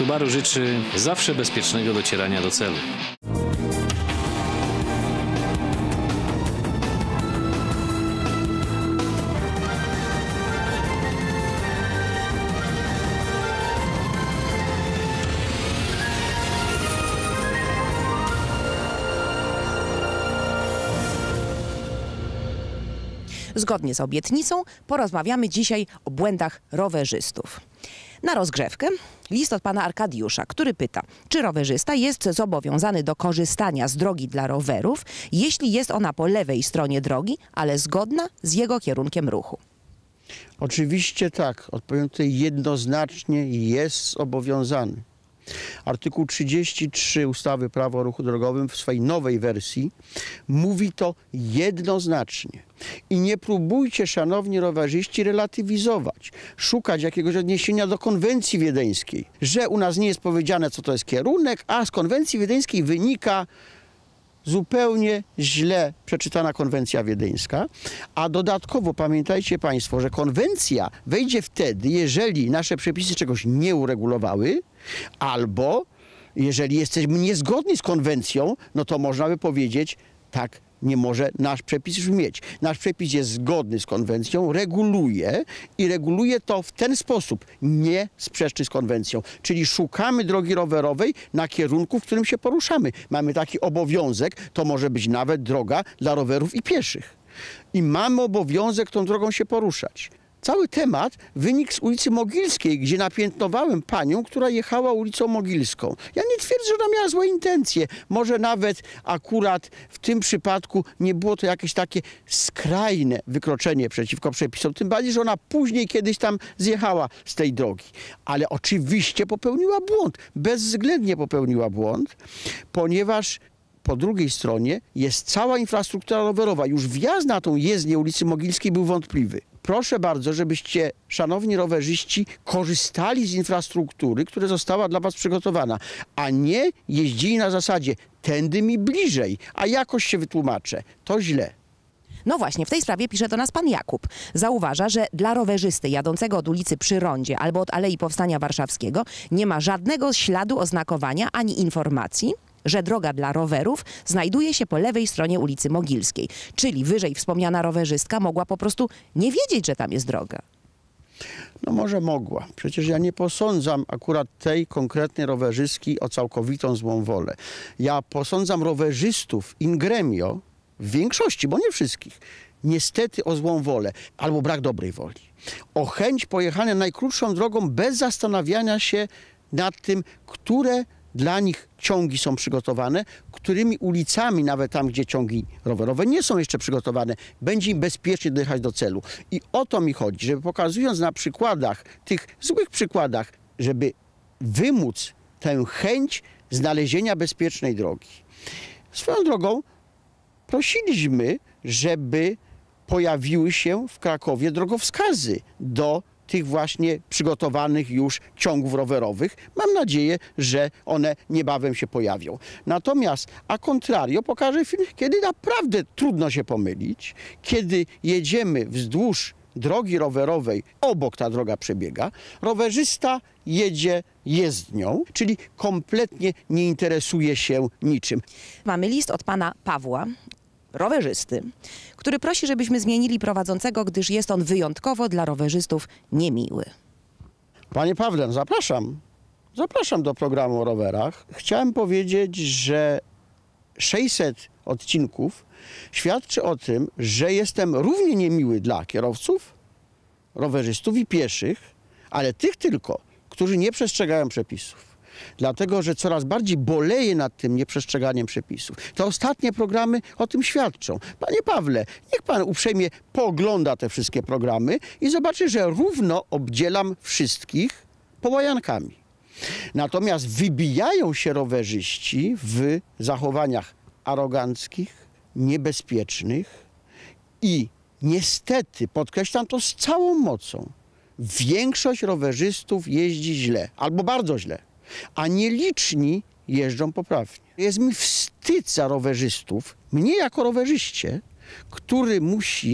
Subaru życzy zawsze bezpiecznego docierania do celu. Zgodnie z obietnicą porozmawiamy dzisiaj o błędach rowerzystów. Na rozgrzewkę list od pana Arkadiusza, który pyta, czy rowerzysta jest zobowiązany do korzystania z drogi dla rowerów, jeśli jest ona po lewej stronie drogi, ale zgodna z jego kierunkiem ruchu. Oczywiście tak. Odpowiem tutaj jednoznacznie: jest zobowiązany. Artykuł 33 ustawy Prawo o ruchu drogowym w swojej nowej wersji mówi to jednoznacznie. I nie próbujcie, szanowni rowerzyści, relatywizować, szukać jakiegoś odniesienia do konwencji wiedeńskiej, że u nas nie jest powiedziane, co to jest kierunek, a z konwencji wiedeńskiej wynika zupełnie źle przeczytana konwencja wiedeńska, a dodatkowo pamiętajcie państwo, że konwencja wejdzie wtedy, jeżeli nasze przepisy czegoś nie uregulowały, albo jeżeli jesteśmy niezgodni z konwencją, no to można by powiedzieć, tak nie może nasz przepis brzmieć. Nasz przepis jest zgodny z konwencją, reguluje to w ten sposób, nie sprzeczny z konwencją. Czyli szukamy drogi rowerowej na kierunku, w którym się poruszamy. Mamy taki obowiązek, to może być nawet droga dla rowerów i pieszych. I mamy obowiązek tą drogą się poruszać. Cały temat wynikł z ulicy Mogilskiej, gdzie napiętnowałem panią, która jechała ulicą Mogilską. Ja nie twierdzę, że ona miała złe intencje. Może nawet akurat w tym przypadku nie było to jakieś takie skrajne wykroczenie przeciwko przepisom. Tym bardziej, że ona później kiedyś tam zjechała z tej drogi. Ale oczywiście popełniła błąd. Bezwzględnie popełniła błąd, ponieważ po drugiej stronie jest cała infrastruktura rowerowa. Już wjazd na tą jezdnię ulicy Mogilskiej był wątpliwy. Proszę bardzo, żebyście, szanowni rowerzyści, korzystali z infrastruktury, która została dla was przygotowana, a nie jeździli na zasadzie tędy mi bliżej, a jakoś się wytłumaczę. To źle. No właśnie, w tej sprawie pisze do nas pan Jakub. Zauważa, że dla rowerzysty jadącego od ulicy Przy Rondzie albo od Alei Powstania Warszawskiego nie ma żadnego śladu oznakowania ani informacji, że droga dla rowerów znajduje się po lewej stronie ulicy Mogilskiej. Czyli wyżej wspomniana rowerzystka mogła po prostu nie wiedzieć, że tam jest droga. No może mogła. Przecież ja nie posądzam akurat tej konkretnej rowerzystki o całkowitą złą wolę. Ja posądzam rowerzystów in gremio, w większości, bo nie wszystkich, niestety o złą wolę albo brak dobrej woli. O chęć pojechania najkrótszą drogą bez zastanawiania się nad tym, które dla nich ciągi są przygotowane, którymi ulicami, nawet tam, gdzie ciągi rowerowe nie są jeszcze przygotowane, będzie im bezpiecznie dojechać do celu. I o to mi chodzi, żeby pokazując na przykładach, tych złych przykładach, żeby wymóc tę chęć znalezienia bezpiecznej drogi. Swoją drogą prosiliśmy, żeby pojawiły się w Krakowie drogowskazy do tych właśnie przygotowanych już ciągów rowerowych. Mam nadzieję, że one niebawem się pojawią. Natomiast a contrario pokażę film, kiedy naprawdę trudno się pomylić, kiedy jedziemy wzdłuż drogi rowerowej, obok ta droga przebiega, rowerzysta jedzie jezdnią, czyli kompletnie nie interesuje się niczym. Mamy list od pana Pawła, rowerzysty, który prosi, żebyśmy zmienili prowadzącego, gdyż jest on wyjątkowo dla rowerzystów niemiły. Panie Pawle, zapraszam. Zapraszam do programu o rowerach. Chciałem powiedzieć, że 600 odcinków świadczy o tym, że jestem równie niemiły dla kierowców, rowerzystów i pieszych, ale tych tylko, którzy nie przestrzegają przepisów. Dlatego, że coraz bardziej boleję nad tym nieprzestrzeganiem przepisów. Te ostatnie programy o tym świadczą. Panie Pawle, niech pan uprzejmie poogląda te wszystkie programy i zobaczy, że równo obdzielam wszystkich połajankami. Natomiast wybijają się rowerzyści w zachowaniach aroganckich, niebezpiecznych i niestety, podkreślam to z całą mocą, większość rowerzystów jeździ źle albo bardzo źle, a nieliczni jeżdżą poprawnie. Jest mi wstyd za rowerzystów, mnie jako rowerzyście, który musi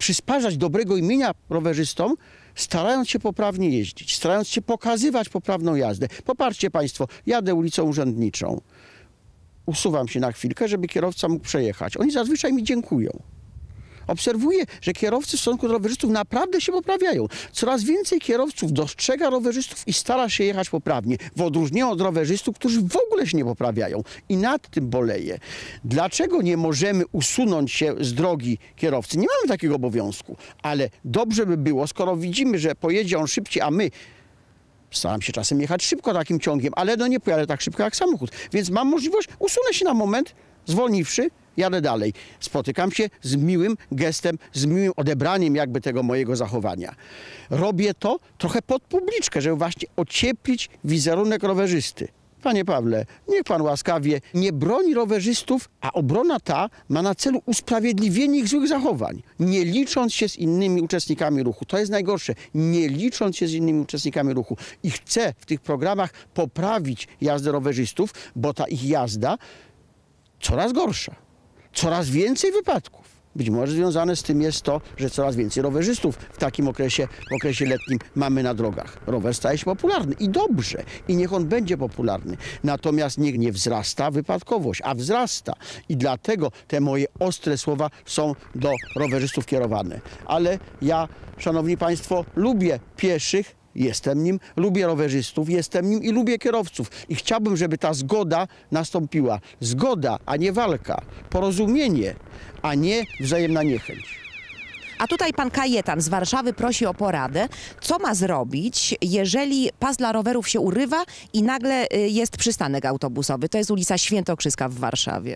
przysparzać dobrego imienia rowerzystom, starając się poprawnie jeździć, starając się pokazywać poprawną jazdę. Popatrzcie Państwo, jadę ulicą Urzędniczą. Usuwam się na chwilkę, żeby kierowca mógł przejechać. Oni zazwyczaj mi dziękują. Obserwuję, że kierowcy w stosunku do rowerzystów naprawdę się poprawiają. Coraz więcej kierowców dostrzega rowerzystów i stara się jechać poprawnie, w odróżnieniu od rowerzystów, którzy w ogóle się nie poprawiają. I nad tym boleję. Dlaczego nie możemy usunąć się z drogi kierowcy? Nie mamy takiego obowiązku, ale dobrze by było, skoro widzimy, że pojedzie on szybciej, a my staram się czasem jechać szybko takim ciągiem, ale no nie pojadę tak szybko jak samochód. Więc mam możliwość, usunę się na moment, zwolniwszy, jadę dalej. Spotykam się z miłym gestem, z miłym odebraniem jakby tego mojego zachowania. Robię to trochę pod publiczkę, żeby właśnie ocieplić wizerunek rowerzysty. Panie Pawle, niech pan łaskawie nie broni rowerzystów, a obrona ta ma na celu usprawiedliwienie ich złych zachowań, nie licząc się z innymi uczestnikami ruchu. To jest najgorsze, nie licząc się z innymi uczestnikami ruchu. I chcę w tych programach poprawić jazdę rowerzystów, bo ta ich jazda coraz gorsza. Coraz więcej wypadków. Być może związane z tym jest to, że coraz więcej rowerzystów w takim okresie, w okresie letnim mamy na drogach. Rower staje się popularny i dobrze. I niech on będzie popularny. Natomiast niech nie wzrasta wypadkowość, a wzrasta. I dlatego te moje ostre słowa są do rowerzystów kierowane. Ale ja, szanowni państwo, lubię pieszych, jestem nim, lubię rowerzystów, jestem nim i lubię kierowców. I chciałbym, żeby ta zgoda nastąpiła. Zgoda, a nie walka. Porozumienie, a nie wzajemna niechęć. A tutaj pan Kajetan z Warszawy prosi o poradę. Co ma zrobić, jeżeli pas dla rowerów się urywa i nagle jest przystanek autobusowy? To jest ulica Świętokrzyska w Warszawie.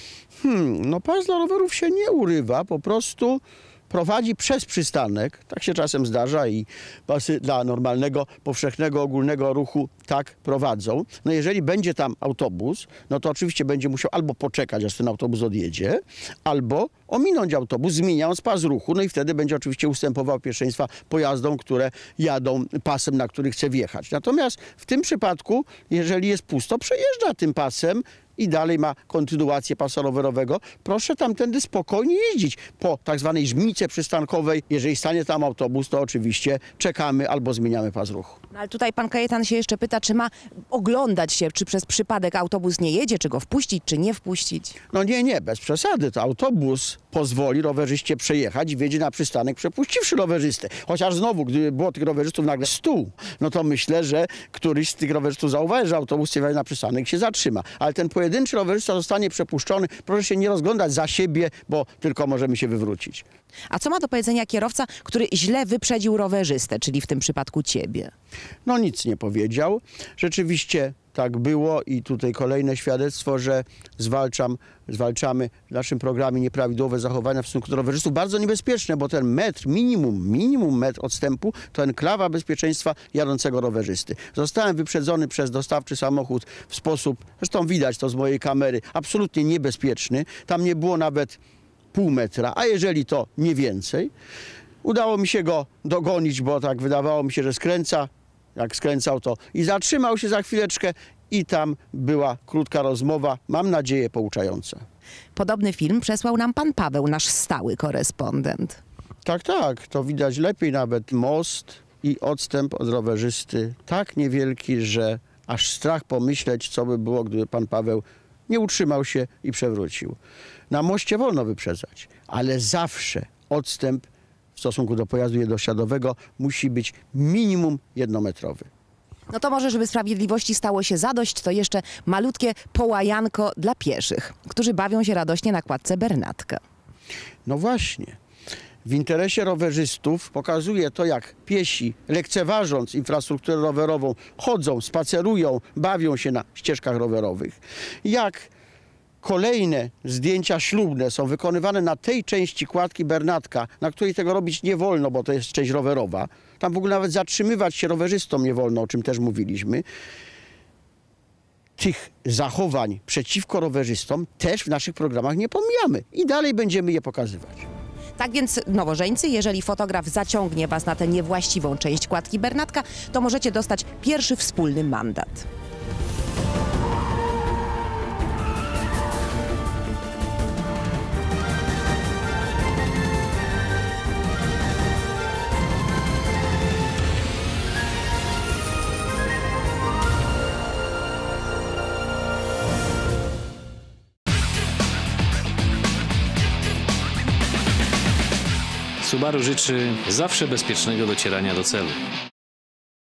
No pas dla rowerów się nie urywa, po prostu prowadzi przez przystanek, tak się czasem zdarza i pasy dla normalnego, powszechnego, ogólnego ruchu tak prowadzą. No jeżeli będzie tam autobus, no to oczywiście będzie musiał albo poczekać, aż ten autobus odjedzie, albo ominąć autobus, zmieniając pas ruchu, no i wtedy będzie oczywiście ustępował pierwszeństwa pojazdom, które jadą pasem, na który chce wjechać. Natomiast w tym przypadku, jeżeli jest pusto, przejeżdża tym pasem i dalej ma kontynuację pasa rowerowego. Proszę tamtędy spokojnie jeździć po tak zwanej żmijce przystankowej. Jeżeli stanie tam autobus, to oczywiście czekamy albo zmieniamy pas ruchu. No ale tutaj pan Kajetan się jeszcze pyta, czy ma oglądać się, czy przez przypadek autobus nie jedzie, czy go wpuścić, czy nie wpuścić. No nie, bez przesady. To autobus pozwoli rowerzyście przejechać i wjedzie na przystanek, przepuściwszy rowerzystę. Chociaż znowu, gdyby było tych rowerzystów nagle 100, no to myślę, że któryś z tych rowerzystów zauważy, że autobus wjedzie na przystanek i się zatrzyma. Ale ten pojedynczy rowerzysta zostanie przepuszczony. Proszę się nie rozglądać za siebie, bo tylko możemy się wywrócić. A co ma do powiedzenia kierowca, który źle wyprzedził rowerzystę, czyli w tym przypadku ciebie? No nic nie powiedział. Rzeczywiście tak było i tutaj kolejne świadectwo, że zwalczamy w naszym programie nieprawidłowe zachowania w stosunku do rowerzystów. Bardzo niebezpieczne, bo ten metr, minimum metr odstępu to enklawa bezpieczeństwa jadącego rowerzysty. Zostałem wyprzedzony przez dostawczy samochód w sposób, zresztą widać to z mojej kamery, absolutnie niebezpieczny. Tam nie było nawet pół metra, a jeżeli to nie więcej. Udało mi się go dogonić, bo tak wydawało mi się, że skręca. Jak skręcał to i zatrzymał się za chwileczkę i tam była krótka rozmowa, mam nadzieję pouczająca. Podobny film przesłał nam pan Paweł, nasz stały korespondent. Tak, to widać lepiej nawet most i odstęp od rowerzysty tak niewielki, że aż strach pomyśleć, co by było, gdyby pan Paweł nie utrzymał się i przewrócił. Na moście wolno wyprzedzać, ale zawsze odstęp w stosunku do pojazdu jednośladowego musi być minimum 1-metrowy. No to może, żeby sprawiedliwości stało się zadość, to jeszcze malutkie połajanko dla pieszych, którzy bawią się radośnie na kładce Bernatka. No właśnie. W interesie rowerzystów pokazuje to, jak piesi, lekceważąc infrastrukturę rowerową, chodzą, spacerują, bawią się na ścieżkach rowerowych. Jak kolejne zdjęcia ślubne są wykonywane na tej części kładki Bernatka, na której tego robić nie wolno, bo to jest część rowerowa. Tam w ogóle nawet zatrzymywać się rowerzystom nie wolno, o czym też mówiliśmy. Tych zachowań przeciwko rowerzystom też w naszych programach nie pomijamy i dalej będziemy je pokazywać. Tak więc, nowożeńcy, jeżeli fotograf zaciągnie was na tę niewłaściwą część kładki Bernatka, to możecie dostać pierwszy wspólny mandat. Subaru życzy zawsze bezpiecznego docierania do celu.